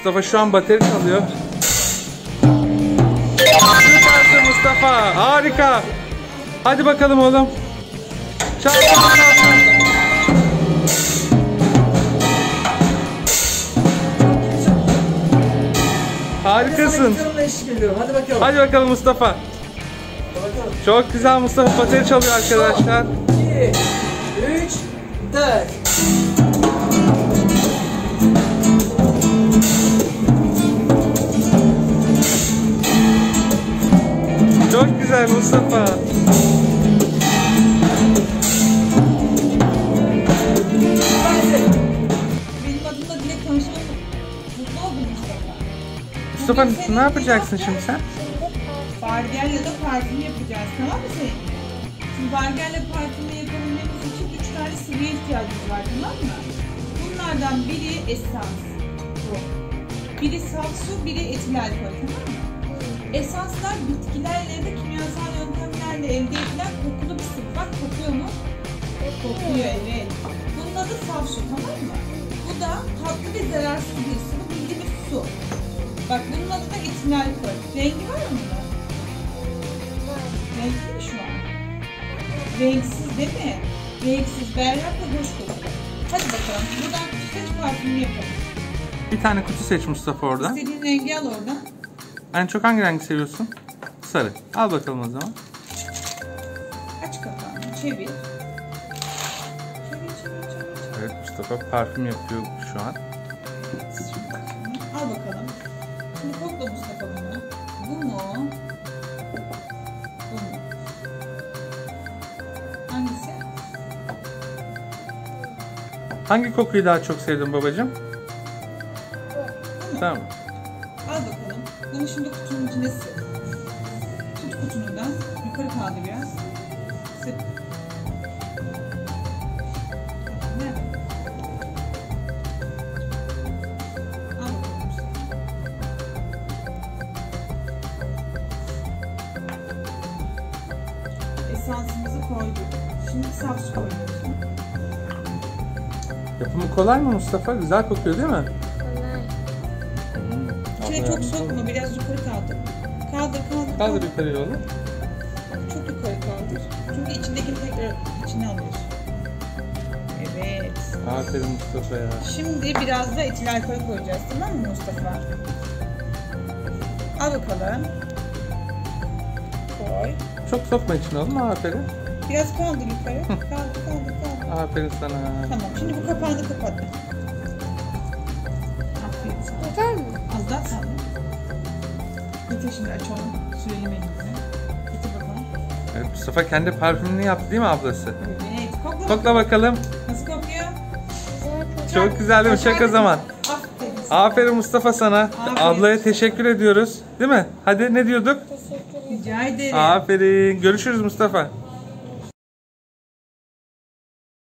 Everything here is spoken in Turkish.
Mustafa şu an bateri çalıyor. Süpersin Mustafa. Harika. Hadi bakalım oğlum. Çal. Harikasın. Hadi bakalım. Hadi bakalım Mustafa. Çok güzel Mustafa bateri çalıyor arkadaşlar. 2, 3, 4. Çok güzel Mustafa. Benim adımla Dilek tanışmak mutlu oldum Mustafa. Mustafa ne yapacaksın şimdi sen? Bargelya da parfüm yapacağız, tamam mı senin? Şimdi bargelya parfümü yapabilmemiz için 3 tane sıvıya ihtiyacımız var, tamam mı? Bunlardan biri esans, bu. Biri saf su, biri etil alkol, tamam mı? Esanslar bitkilerle ya da kimyasal yöntemlerle elde edilen kokulu bir sıvı. Bak kokuyor mu? Kokuyor, evet. Bunun adı saf su, tamam mı? Bu da tatlı ve zararsız bir sıvı, bildiğimiz su. Bak bunun adı da etil alkol. Rengi var mı bunun? Renkli mi şu an? Renksiz değil mi? Renksiz, berrak ve hoş kokuyor. Hadi bakalım, buradan seç parfümü yapalım. Bir tane kutu seç Mustafa oradan. İstediğin rengi al oradan. En çok hangi rengi seviyorsun? Sarı. Al bakalım o zaman. Aç kapağını, çevir. Çevir. Evet Mustafa parfüm yapıyor şu an. Al bakalım. Şimdi kokla Mustafa bunu. Bu mu? Bu mu? Hangisi? Hangi kokuyu daha çok sevdin babacığım? Tamam. Al bakalım. Bunu şimdi kutunun içine sık. Tut kutunundan. Yukarı kaldır biraz. Sık. Nerede? Al bakalım Mustafa. Esansımızı koyduk. Şimdi saf su koyuyoruz. Yapımı kolay mı Mustafa? Güzel kokuyor değil mi? İçine çok sokma, biraz yukarı kaldır. Kaldır. Kaldır yukarıya oğlum. Çok yukarı kaldır. Çünkü içindekini tekrar içine alıyorsun. Evet. Aferin Mustafa ya. Şimdi biraz da etil alkol koyacağız, tamam mı Mustafa? Al bakalım. Koy. Çok sokma içine oğlum. Aferin. Biraz kaldır yukarı. Kaldır. Aferin sana. Tamam, şimdi bu kapağını kapat. Aferin sana. Yeter mi? Az daha kaldı. Getir şimdi açalım. Sürelim elimizi. Getir bakalım. Evet Mustafa kendi parfümünü yaptı değil mi ablası? Evet, kokla. Kokla bakalım. Nasıl kokuyor? Çok güzel değil mi? Çek o zaman. Aferin sana. Aferin Mustafa sana. Aferin. Ablaya teşekkür ediyoruz. Değil mi? Hadi ne diyorduk? Teşekkür ederim. Rica ederim. Aferin. Görüşürüz Mustafa.